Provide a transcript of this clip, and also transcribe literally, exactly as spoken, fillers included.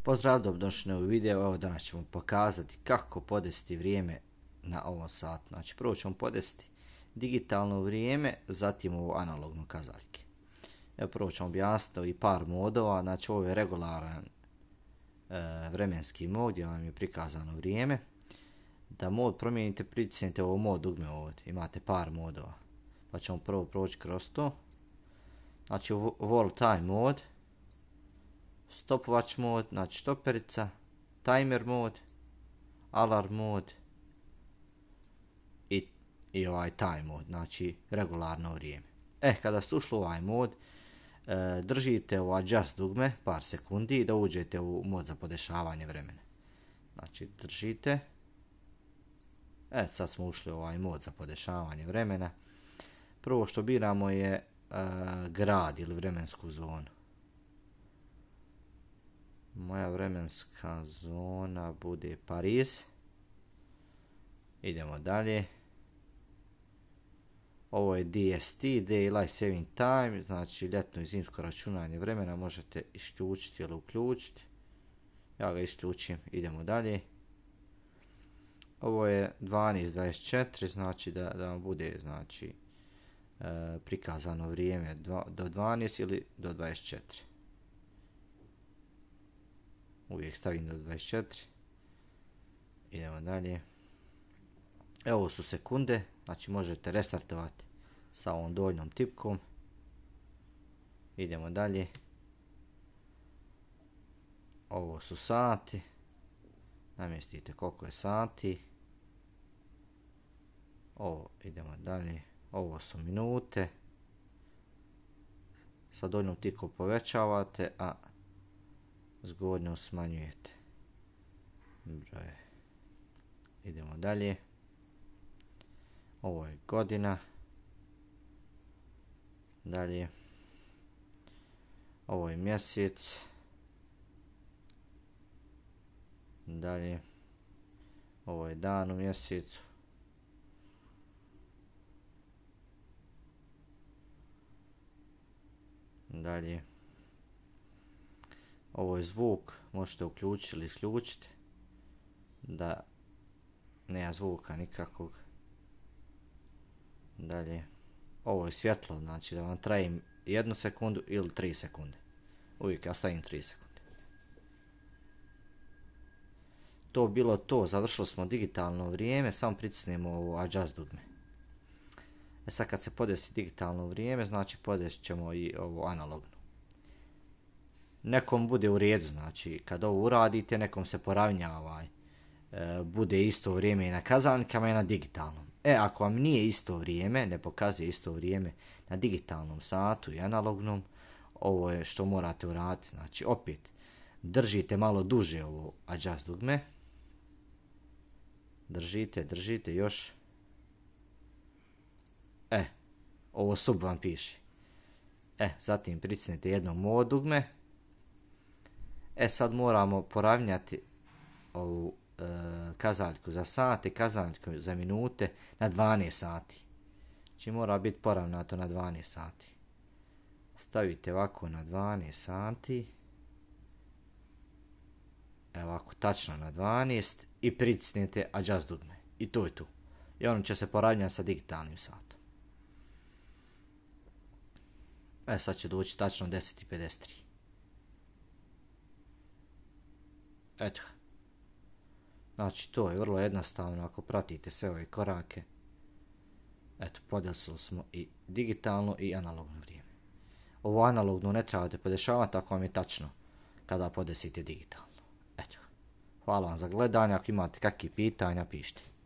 Pozdrav, dobrodošli u video. Evo danas ćemo pokazati kako podesiti vrijeme na ovom satu. Znači prvo ćemo podesiti digitalno vrijeme, zatim ovo analogno kazaljke. Evo prvo ćemo objasniti i par modova. Znači ovo je regularan e, vremenski mod gdje vam je prikazano vrijeme. Da mod promijenite, pritisnite ovo mod dugme ovdje. Imate par modova. Pa ćemo prvo proći kroz to. Znači World Time mod, Stopwatch mod, znači štoperica, timer mod, alarm mod i, i ovaj time mod, znači regularno vrijeme. E, kada ste ušli u ovaj mod, e, držite ovo adjust dugme par sekundi da uđete u mod za podešavanje vremena. Znači držite. E, sad smo ušli u ovaj mod za podešavanje vremena. Prvo što biramo je e, grad ili vremensku zonu. Moja vremenska zona bude Pariz. Idemo dalje. Ovo je D S T, Daylight Saving Time, znači ljetno i zimsko računanje vremena. Možete isključiti ili uključiti. Ja ga isključim, idemo dalje. Ovo je dvanaest dvadeset četiri, znači da, da vam bude znači, e, prikazano vrijeme do dvanaest ili do dvadeset četiri. Uvijek stavim do dvadeset četiri. Idemo dalje. Evo su sekunde. Znači možete restartovati sa ovom donjom tipkom. Idemo dalje. Ovo su sati. Namjestite koliko je sati. Ovo idemo dalje. Ovo su minute. Sa donjom tipkom povećavate, a zgodno smanjujete broje. Idemo dalje. Ovo je godina. Dalje. Ovo je mjesec. Dalje. Ovo je dan u mjesecu. Dalje. Ovo je zvuk, možete uključiti ili isključiti, da nema zvuka nikakvog. Dalje, ovo je svjetlo, znači da vam traje jednu sekundu ili tri sekunde. Uvijek ja stavim tri sekunde. To bilo to, završili smo digitalno vrijeme, samo pritisnemo ovo adjust dugme. E sad kad se podesi digitalno vrijeme, znači podesit ćemo i ovo analogno. Nekom bude u redu, znači kad ovo uradite, nekom se poravnja ovaj, e, bude isto vrijeme i na kazaljkama i na digitalnom. E, ako vam nije isto vrijeme, ne pokazuje isto vrijeme na digitalnom satu i analognom, ovo je što morate uraditi. Znači opet, držite malo duže ovo adjust dugme. Držite, držite još. E, ovo sub vam piše. E, zatim pritisnete jedno mod dugme. E sad moramo poravnjati ovu e, kazaljku za sate, kazaljku za minute na dvanaest sati. Znači mora biti poravnato na dvanaest sati. Stavite ovako na dvanaest sati. Evo ovako tačno na dvanaest i pritisnete adjust dugme. I to je to. I ono će se poravnjati sa digitalnim satom. E sad će doći tačno deset i pedeset tri. Eto. Znači to je vrlo jednostavno ako pratite sve ove korake. Eto, podesili smo i digitalno i analogno vrijeme. Ovo analogno ne trebate podešavati ako vam je tačno kada podesite digitalno. Eto. Hvala vam za gledanje. Ako imate kakvih pitanja, pišite.